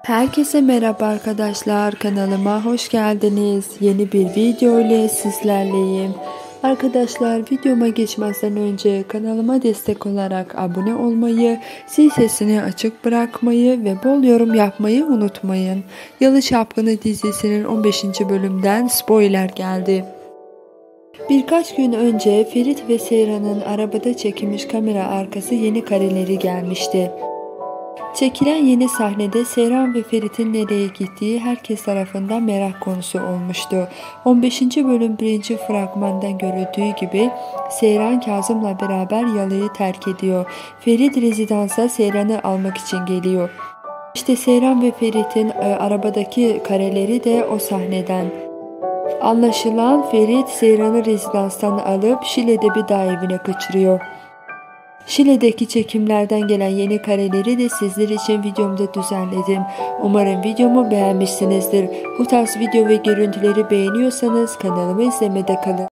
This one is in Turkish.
Herkese merhaba arkadaşlar, kanalıma hoş geldiniz. Yeni bir video ile sizlerleyim. Arkadaşlar, videoma geçmezden önce kanalıma destek olarak abone olmayı, zil sesini açık bırakmayı ve bol yorum yapmayı unutmayın. Yalı Çapkını dizisinin 15. bölümden spoiler geldi. Birkaç gün önce Ferit ve Seyran'ın arabada çekilmiş kamera arkası yeni kareleri gelmişti. Çekilen yeni sahnede Seyran ve Ferit'in nereye gittiği herkes tarafından merak konusu olmuştu. 15. bölüm 1. fragmandan görüldüğü gibi Seyran Kazım'la beraber Yalı'yı terk ediyor. Ferit rezidansa Seyran'ı almak için geliyor. İşte Seyran ve Ferit'in arabadaki kareleri de o sahneden. Anlaşılan Ferit Seyran'ı rezidanstan alıp Şile'de bir dağ evine kaçırıyor. Şile'deki çekimlerden gelen yeni kareleri de sizler için videomda düzenledim. Umarım videomu beğenmişsinizdir. Bu tarz video ve görüntüleri beğeniyorsanız kanalımı izlemede kalın.